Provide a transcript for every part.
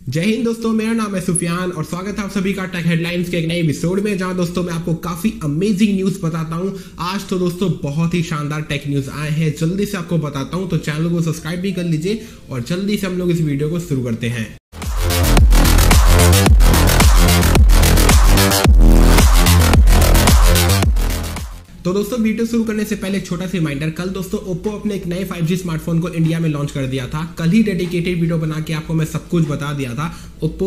जय हिंद दोस्तों, मेरा नाम है सुफियान और स्वागत है आप सभी का टेक हेडलाइंस के एक नए एपिसोड में, जहां दोस्तों मैं आपको काफी अमेजिंग न्यूज बताता हूं। आज तो दोस्तों बहुत ही शानदार टेक न्यूज आए हैं, जल्दी से आपको बताता हूं, तो चैनल को सब्सक्राइब भी कर लीजिए और जल्दी से हम लोग इस वीडियो को शुरू करते हैं। तो दोस्तों वीडियो शुरू करने से पहले एक छोटा सा रिमाइंडर, कल दोस्तों ओप्पो अपने एक नए 5G स्मार्टफोन को इंडिया में लॉन्च कर दिया था। कल ही डेडिकेटेड वीडियो बना के आपको मैं सब कुछ बता दिया था ओप्पो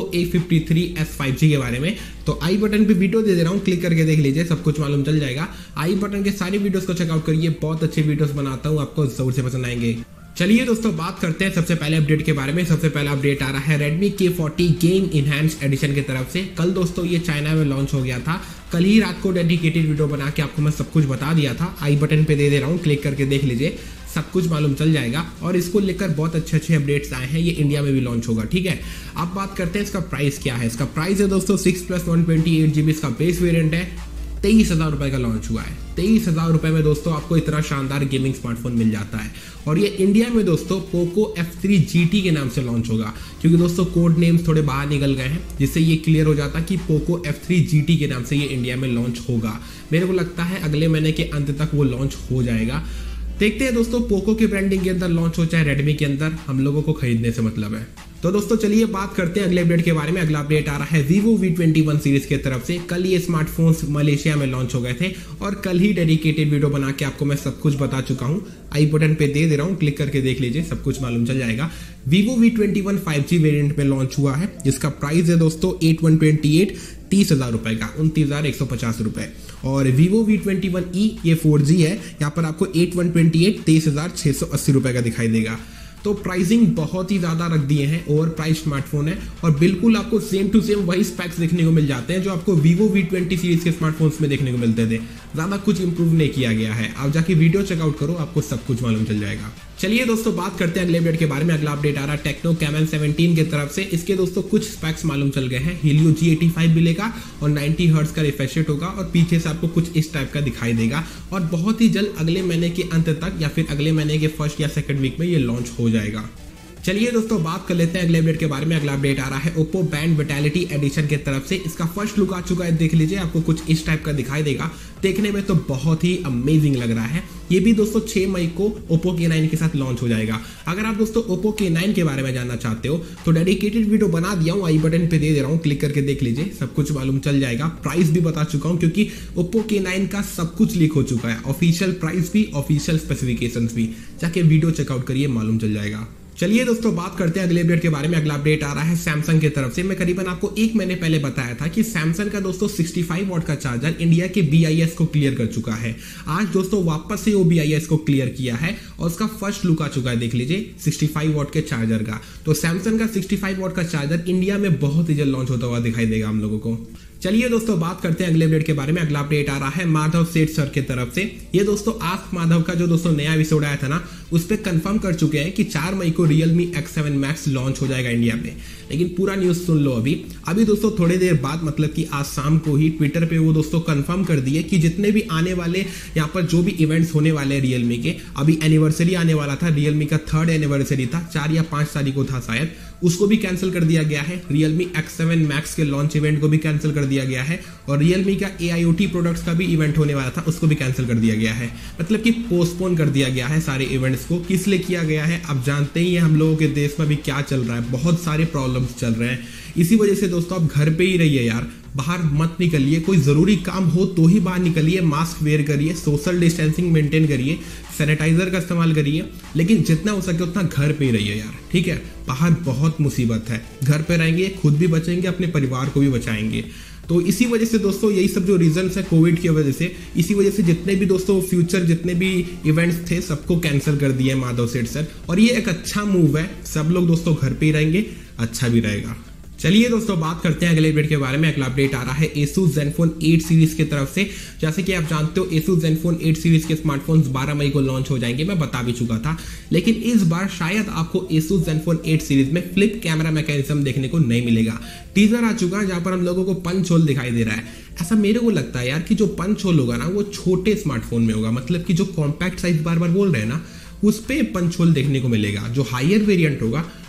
A53s 5G के बारे में। तो आई बटन पे वीडियो दे रहा हूँ, क्लिक करके देख लीजिए, सब कुछ मालूम चल जाएगा। आई बटन के सारी वीडियोस को चेकआउट करिए, बहुत अच्छे वीडियोस बनाता हूँ, आपको जरूर से पसंद आएंगे। चलिए दोस्तों बात करते हैं सबसे पहले अपडेट के बारे में। सबसे पहला अपडेट आ रहा है Redmi K40 game enhance addition की तरफ से। कल दोस्तों ये चाइना में लॉन्च हो गया था। कल ही रात को डेडिकेटेड वीडियो बना के आपको मैं सब कुछ बता दिया था। आई बटन पे दे रहा हूँ, क्लिक करके देख लीजिए, सब कुछ मालूम चल जाएगा। और इसको लेकर बहुत अच्छे अपडेट्स आए हैं, ये इंडिया में भी लॉन्च होगा। ठीक है, अब बात करते हैं इसका प्राइस क्या है। इसका प्राइस है दोस्तों 6+128GB इसका बेस वेरिएंट है। 23,000 रुपए का लॉन्च हुआ है। 23,000 रुपए में दोस्तों आपको इतना शानदार गेमिंग स्मार्टफोन मिल जाता है। और ये इंडिया में दोस्तों पोको F3 GT के नाम से लॉन्च होगा, क्योंकि दोस्तों कोड नेम्स थोड़े बाहर निकल गए हैं, जिससे ये क्लियर हो जाता कि पोको F3 GT के नाम से ये इंडिया में लॉन्च होगा। मेरे को लगता है अगले महीने के अंत तक वो लॉन्च हो जाएगा। देखते हैं दोस्तों, पोको की ब्रांडिंग के अंदर लॉन्च हो चाहे रेडमी के अंदर, हम लोगों को खरीदने से मतलब है। तो दोस्तों चलिए बात करते हैं अगले अपडेट के बारे में। अगला अपडेट आ रहा है Vivo V21 सीरीज की तरफ से। कल ये स्मार्टफोन्स मलेशिया में लॉन्च हो गए थे और कल ही डेडिकेटेड वीडियो बना के आपको मैं सब कुछ बता चुका हूं। आई बटन पे दे रहा हूं, क्लिक करके देख लीजिए, सब कुछ मालूम चल जाएगा। Vivo V21 5G वेरिएंट में लॉन्च हुआ है, जिसका प्राइस है दोस्तों 8128 30,000 रुपए का, 29,150 रुपए। और Vivo V21e ये 4G है, यहाँ पर आपको 8128 23,680 रुपए का दिखाई देगा। तो प्राइसिंग बहुत ही ज्यादा रख दिए हैं, ओवर प्राइस स्मार्टफोन है और बिल्कुल आपको सेम टू सेम वही स्पेक्स देखने को मिल जाते हैं जो आपको Vivo V20 सीरीज के स्मार्टफोन्स में देखने को मिलते थे। ज्यादा कुछ इंप्रूव नहीं किया गया है। आप जाके वीडियो चेकआउट करो, आपको सब कुछ मालूम चल जाएगा। चलिए दोस्तों बात करते हैं अगले अपडेट के बारे में। अगला अपडेट आ रहा है टेक्नो कैमन 17 की तरफ से। इसके दोस्तों कुछ स्पेक्स मालूम चल गए हैं। Helio G85 मिलेगा और 90 हर्ट्ज का रिफ्रेश रेट होगा और पीछे से आपको कुछ इस टाइप का दिखाई देगा और बहुत ही जल्द अगले महीने के अंत तक या फिर अगले महीने के फर्स्ट या सेकंड वीक में ये लॉन्च हो जाएगा। चलिए दोस्तों बात कर लेते हैं अगले अपडेट के बारे में। अगला अपडेट आ रहा है Oppo Band Vitality एडिशन की तरफ से। इसका फर्स्ट लुक आ चुका है, देख लीजिए, आपको कुछ इस टाइप का दिखाई देगा। देखने में तो बहुत ही अमेजिंग लग रहा है। ये भी दोस्तों 6 मई को Oppo K9 के साथ लॉन्च हो जाएगा। अगर आप दोस्तों Oppo K9 के बारे में जानना चाहते हो तो डेडिकेटेड वीडियो बना दिया हूँ, आई बटन पे दे रहा हूँ, क्लिक करके देख लीजिए, सब कुछ मालूम चल जाएगा। प्राइस भी बता चुका हूँ, क्योंकि Oppo K9 का सब कुछ लीक हो चुका है, ऑफिशियल प्राइस भी, ऑफिशियल स्पेसिफिकेशंस भी। जाके वीडियो चेकआउट करिए, मालूम चल जाएगा। चलिए दोस्तों बात करते हैं अगले अपडेट के बारे में। अगला अपडेट आ रहा है सैमसंग की तरफ से। मैं करीबन आपको 1 महीने पहले बताया था कि सैमसंग का दोस्तों 65 वॉट का चार्जर इंडिया के BIS को क्लियर कर चुका है। आज दोस्तों वापस से वो BIS को क्लियर किया है और उसका फर्स्ट लुक आ चुका है, देख लीजिए, 65 वॉट के चार्जर का। तो सैमसंग का 65 वॉट का चार्जर इंडिया में बहुत ही जल्द लॉन्च होता हुआ दिखाई देगा हम लोगों को। चलिए दोस्तों बात करते हैं अगले अपडेट के बारे में। अगला अपडेट आ रहा है माधव सेठ सर की तरफ से। ये दोस्तों आस्क माधव का जो दोस्तों नया एपिसोड आया था ना, उस पर कंफर्म कर चुके हैं कि 4 मई को Realme X7 Max लॉन्च हो जाएगा इंडिया में। लेकिन पूरा न्यूज सुन लो अभी दोस्तों, थोड़ी देर बाद, मतलब कि आज शाम को ही ट्विटर पे वो दोस्तों कंफर्म कर दिए कि जितने भी आने वाले यहाँ पर जो भी इवेंट्स होने वाले Realme के, अभी एनिवर्सरी आने वाला था, Realme का 3rd एनिवर्सरी था, 4 या 5 तारीख को था शायद, उसको भी कैंसिल कर दिया गया है। Realme X7 Max के लॉन्च इवेंट को भी कैंसिल कर दिया गया है और Realme का AIoT प्रोडक्ट्स का भी इवेंट होने वाला था, उसको भी कैंसिल कर दिया गया है। मतलब कि पोस्टपोन कर दिया गया है सारे इवेंट्स को। किस लिए किया गया है, अब जानते ही हैं हम लोगों के देश में भी क्या चल रहा है, बहुत सारे प्रॉब्लम्स चल रहे हैं। इसी वजह से दोस्तों आप घर पे ही रहिए यार, बाहर मत निकलिए। कोई जरूरी काम हो तो ही बाहर निकलिए, मास्क वेयर करिए, सोशल डिस्टेंसिंग मेंटेन करिए, सैनिटाइजर का इस्तेमाल करिए, लेकिन जितना हो सके उतना घर पे ही रहिए यार, ठीक है। बाहर बहुत मुसीबत है, घर पे रहेंगे, खुद भी बचेंगे, अपने परिवार को भी बचाएंगे। तो इसी वजह से दोस्तों यही सब जो रीजंस है कोविड की वजह से, इसी वजह से जितने भी दोस्तों फ्यूचर जितने भी इवेंट्स थे सबको कैंसिल कर दिए माधव सेठ सर। और ये एक अच्छा मूव है, सब लोग दोस्तों घर पे ही रहेंगे, अच्छा भी रहेगा। चलिए दोस्तों बात करते हैं अगले अपडेट के बारे में। अगला अपडेट आ रहा है Asus Zenfone 8 सीरीज की तरफ से। जैसे कि आप जानते हो Asus Zenfone 8 सीरीज के स्मार्टफोन्स 12 मई को लॉन्च हो जाएंगे, मैं बता भी चुका था। लेकिन इस बार शायद आपको Asus Zenfone 8 सीरीज में फ्लिप कैमरा मैकेनिज्म देखने को नहीं मिलेगा। टीजर आ चुका है जहां पर हम लोगों को पंच होल दिखाई दे रहा है। ऐसा मेरे को लगता है यार कि जो पंच होल होगा ना वो छोटे स्मार्टफोन में होगा, मतलब कि जो कॉम्पैक्ट साइज बार बार बोल रहे हैं ना उस पे पंच होल देखने को मिलेगा। जो हायर वेरिएंट होगा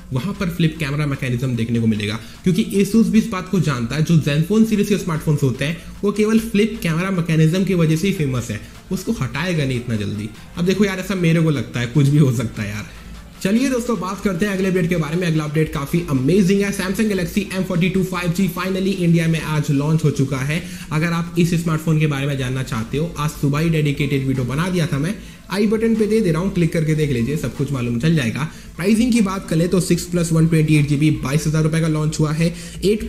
वहां पर फ्लिप कैमरा मैकेनिज्म देखने को मिलेगा, क्योंकि Asus भी इस बात को जानता है जो Zenfone सीरीज के स्मार्टफोन्स होते हैं वो केवल फ्लिप कैमरा मैकेनिज्म की वजह से ही फेमस है, उसको हटाएगा नहीं इतना जल्दी। अब देखो यार, ऐसा मेरे को लगता है, कुछ भी हो सकता है यार। चलिए दोस्तों, बात करते हैं अगले अपडेट के बारे में। अगला अपडेट काफी अमेजिंग है। Samsung Galaxy M42 5G finally India में आज लॉन्च हो चुका है। अगर आप इस स्मार्टफोन के बारे में जानना चाहते हो, आज सुबह ही डेडिकेटेड वीडियो बना दिया था मैं, आई बटन पे दे रहा हूँ, क्लिक करके देख लीजिए, सब कुछ मालूम चल जाएगा। प्राइसिंग की बात करें तो 6+128GB 22,000 रुपए का लॉन्च हुआ है,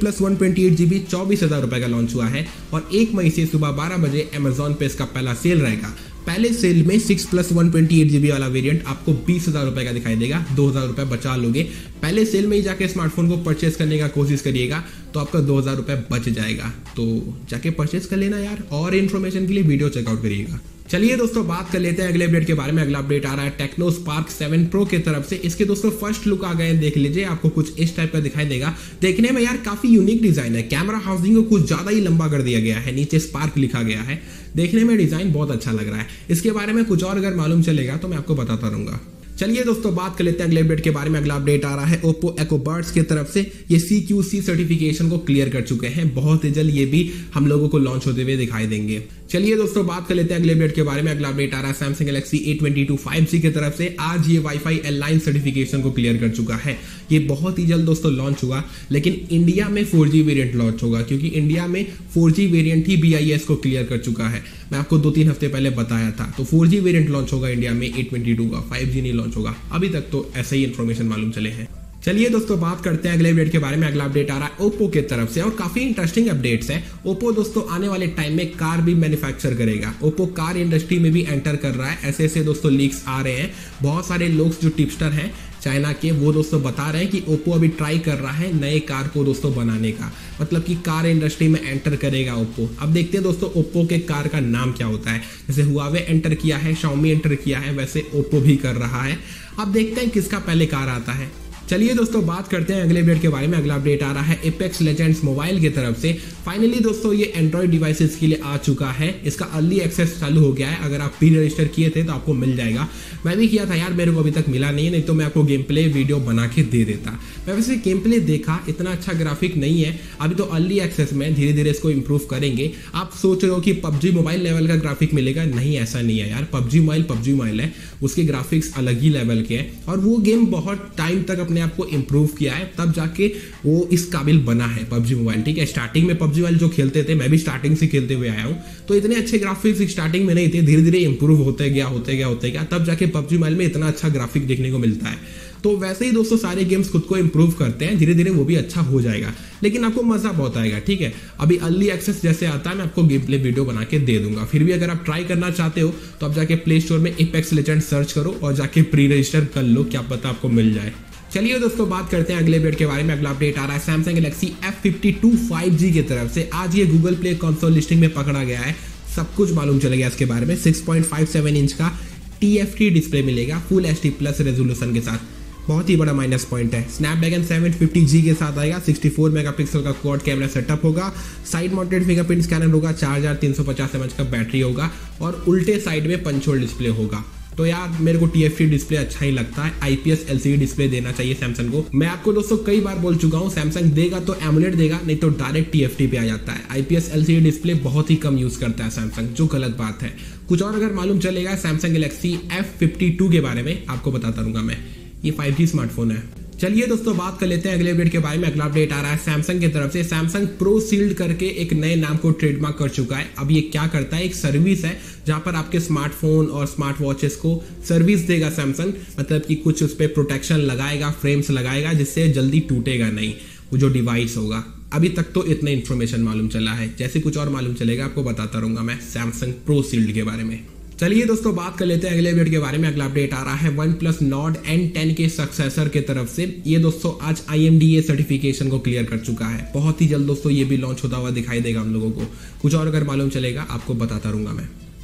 8+128GB 24,000 रुपए का लॉन्च हुआ है, और 1 मई से सुबह 12 बजे अमेजॉन पे इसका पहला सेल रहेगा। पहले सेल में 6+128GB वाला वेरिएंट आपको 20,000 रुपए का दिखाई देगा, 2,000 रुपए बचा लोगे। पहले सेल में ही जाके स्मार्टफोन को परचेस करने का कोशिश करिएगा तो आपका 2,000 रुपए बच जाएगा, तो जाके परचेस कर लेना यार। और इन्फॉर्मेशन के लिए वीडियो चेकआउट करिएगा। चलिए दोस्तों, बात कर लेते हैं अगले अपडेट के बारे में। अगला अपडेट आ रहा है टेक्नो स्पार्क 7 Pro की तरफ से। इसके दोस्तों फर्स्ट लुक आ गए, देख लीजिए, आपको कुछ इस टाइप का दिखाई देगा। देखने में यार काफी यूनिक डिजाइन है, कैमरा हाउसिंग को कुछ ज्यादा ही लंबा कर दिया गया है, नीचे स्पार्क लिखा गया है, देखने में डिजाइन बहुत अच्छा लग रहा है। इसके बारे में कुछ और अगर मालूम चलेगा तो मैं आपको बताता रहूंगा। चलिए दोस्तों, बात कर लेते हैं अगले अपडेट के बारे में। अगला अपडेट आ रहा है Oppo EcoBuds की तरफ से। ये CQC सर्टिफिकेशन को क्लियर कर चुके हैं, बहुत ही जल्द ये भी हम लोगों को लॉन्च होते हुए दिखाई देंगे। चलिए दोस्तों, बात कर लेते हैं अगले अपडेट के बारे में। अगला अपडेट आ रहा है Samsung Galaxy A22 5G की तरफ से। आज ये Wi-Fi L9 सर्टिफिकेशन को क्लियर कर चुका है। ये बहुत ही जल्द दोस्तों लॉन्च होगा, लेकिन इंडिया में 4G वेरिएंट लॉन्च होगा, क्योंकि इंडिया में 4G वेरिएंट ही BIS को क्लियर कर चुका है। मैं आपको 2-3 हफ्ते पहले बताया था, तो 4G वेरिएंट लॉन्च होगा इंडिया में A22 का, 5G नहीं लॉन्च होगा। अभी तक तो ऐसे ही इन्फॉर्मेशन मालूम चले हैं। चलिए दोस्तों, बात करते हैं अगले अपडेट के बारे में। अगला अपडेट आ रहा है Oppo की तरफ से, और काफी इंटरेस्टिंग अपडेट्स है। Oppo दोस्तों आने वाले टाइम में कार भी मैन्युफैक्चर करेगा। Oppo कार इंडस्ट्री में भी एंटर कर रहा है, ऐसे ऐसे दोस्तों लीक्स आ रहे हैं। बहुत सारे लोग जो टिपस्टर हैं चाइना के, वो दोस्तों बता रहे हैं कि Oppo अभी ट्राई कर रहा है नए कार को दोस्तों बनाने का, मतलब कि कार इंडस्ट्री में एंटर करेगा Oppo। अब देखते हैं दोस्तों Oppo के कार का नाम क्या होता है। जैसे Huawei एंटर किया है, Xiaomi एंटर किया है, वैसे Oppo भी कर रहा है। अब देखते हैं किसका पहले कार आता है। चलिए दोस्तों, बात करते हैं अगले अपडेट के बारे में। अगला अपडेट आ रहा है Apex Legends मोबाइल की तरफ से। फाइनली दोस्तों ये एंड्रॉइड डिवाइसेस के लिए आ चुका है, इसका अर्ली एक्सेस चालू हो गया है। अगर आप प्री रजिस्टर किए थे तो आपको मिल जाएगा। मैं भी किया था यार, मेरे को अभी तक मिला नहीं है, नहीं तो मैं आपको गेम प्ले वीडियो बना के दे देता। मैं वैसे गेम प्ले देखा, इतना अच्छा ग्राफिक नहीं है अभी तो अर्ली एक्सेस में, धीरे धीरे इसको इंप्रूव करेंगे। आप सोच रहे हो कि PUBG मोबाइल लेवल का ग्राफिक मिलेगा, नहीं ऐसा नहीं है यार। PUBG मोबाइल है, उसके ग्राफिक्स अलग ही लेवल के हैं, और वो गेम बहुत टाइम तक अपने आप को इंप्रूव किया है, तब जाके वो इस काबिल बना है PUBG मोबाइल। ठीक है, स्टार्टिंग में PUBG मोबाइल जो खेलते थे, मैं भी स्टार्टिंग से खेलते हुए आया हूँ, तो इतने अच्छे ग्राफिक्स स्टार्टिंग में नहीं थे, धीरे धीरे इंप्रूव होते गया, तब जाके PUBG मोबाइल में इतना अच्छा ग्राफिक देखने को मिलता है। तो वैसे ही दोस्तों सारे गेम्स खुद को इंप्रूव करते हैं, धीरे धीरे वो भी अच्छा हो जाएगा, लेकिन आपको मजा बहुत आएगा। ठीक है, अभी अर्ली एक्सेस जैसे आता है मैं आपको गेम प्ले वीडियो बना के दे दूंगा। फिर भी अगर आप ट्राई करना चाहते हो तो आप जाके प्ले स्टोर में Apex Legends सर्च करो और जाके प्री रजिस्टर कर लो, क्या पता आपको मिल जाए। चलिए दोस्तों, बात करते हैं अगले अपडेट के बारे में। अगला अपडेट आ रहा है Samsung Galaxy F52 5G की तरफ से। आज ये गूगल प्ले कंसोल लिस्टिंग में पकड़ा गया है, सब कुछ मालूम चलेगा इसके बारे में। 6.57 इंच का TFT डिस्प्ले मिलेगा फुल HD+ रेजोल्यूशन के साथ, बहुत ही बड़ा माइनस पॉइंट है। स्नैपड्रैगन 750G के साथ आएगा, 64 मेगापिक्सल का क्वाड कैमरा सेटअप होगा, साइड माउंटेड फिंगरप्रिंट स्कैनर होगा, 4350 mAh का बैटरी होगा, और उल्टे साइड में पंच होल डिस्प्ले होगा। तो यार मेरे को TFT डिस्प्ले अच्छा ही लगता है, IPS LCD डिस्प्ले देना चाहिए सैमसंग को। मैं आपको दोस्तों कई बार बोल चुका हूँ, सैमसंग देगा तो AMOLED देगा, नहीं तो डायरेक्ट TFT पे आ जाता है। IPS LCD डिस्प्ले बहुत ही कम यूज करता है सैमसंग, जो गलत बात है। कुछ और अगर मालूम चलेगा सैमसंग गैलेक्सी F52 के बारे में आपको बताता रहूंगा मैं। ये 5G स्मार्टफोन है। चलिए दोस्तों, बात कर लेते हैं अगले अपडेट के बारे में। अगला अपडेट आ रहा है सैमसंग की तरफ से। सैमसंग प्रो सील्ड करके एक नए नाम को ट्रेडमार्क कर चुका है। अब ये क्या करता है, एक सर्विस है जहां पर आपके स्मार्टफोन और स्मार्ट वॉचेस को सर्विस देगा सैमसंग, मतलब कि कुछ उस पर प्रोटेक्शन लगाएगा, फ्रेम्स लगाएगा, जिससे जल्दी टूटेगा नहीं वो जो डिवाइस होगा। अभी तक तो इतना इन्फॉर्मेशन मालूम चला है, जैसे कुछ और मालूम चलेगा आपको बताता रहूंगा मैं सैमसंग प्रो सील्ड के बारे में। चलिए दोस्तों, बात कर लेते हैं अगले अपडेट के बारे में। अगला अपडेट आ रहा है OnePlus Nord N10 के सक्सेसर के तरफ से। ये दोस्तों आज IMDA सर्टिफिकेशन को क्लियर कर चुका है। बहुत ही जल्द दोस्तों ये भी लॉन्च होता हुआ दिखाई देगा हम लोगों को। कुछ और अगर मालूम चलेगा आपको बताता रहूंगा मैं।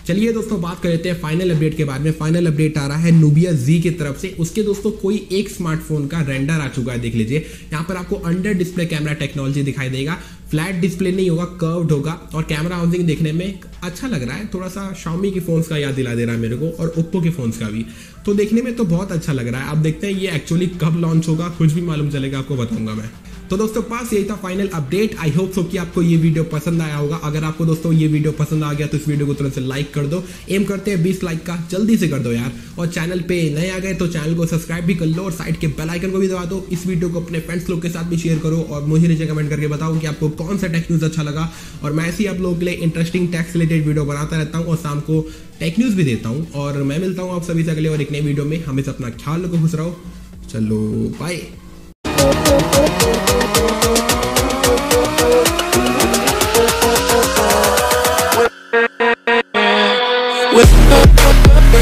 चलिए दोस्तों बात कर लेते हैं फाइनल अपडेट के बारे में। फाइनल अपडेट आ रहा है Nubia Z की तरफ से। उसके दोस्तों कोई एक स्मार्टफोन का रेंडर आ चुका है, देख लीजिए। यहाँ पर आपको अंडर डिस्प्ले कैमरा टेक्नोलॉजी दिखाई देगा। फ्लैट डिस्प्ले नहीं होगा, कर्व्ड होगा और कैमरा हाउसिंग देखने में अच्छा लग रहा है। थोड़ा सा Xiaomi के फोन्स का याद दिला दे रहा है मेरे को और Oppo के फोन्स का भी। तो देखने में तो बहुत अच्छा लग रहा है। अब देखते हैं ये एक्चुअली कब लॉन्च होगा, कुछ भी मालूम चलेगा आपको बताऊंगा मैं। तो दोस्तों पास यही था final update. I hope so कि आपको ये वीडियो पसंद आया होगा। अगर आपको दोस्तों ये वीडियो पसंद आ गया तो इस वीडियो को तुरंत से लाइक कर दो। एम करते हैं 20 लाइक का, जल्दी से कर दो यार। और चैनल पे नए आ गए तो चैनल को सब्सक्राइब भी कर लो और साइड के बेल आइकन को भी दबा दो। इस वीडियो को अपने फ्रेंड्स लोग के साथ भी शेयर करो और मुझे नीचे कमेंट करके बताओ कि आपको कौन सा टेक न्यूज अच्छा लगा। और मैं ऐसे ही आप लोगों के लिए इंटरेस्टिंग टेक्स रिलेटेड वीडियो बनाता रहता हूँ और शाम को टेक न्यूज भी देता हूँ। और मैं मिलता हूँ आप सभी से अगले और एक नई वीडियो में। हमेशा अपना ख्याल रखो, खुश रहो। चलो बाय।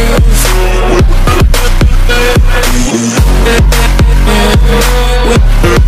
With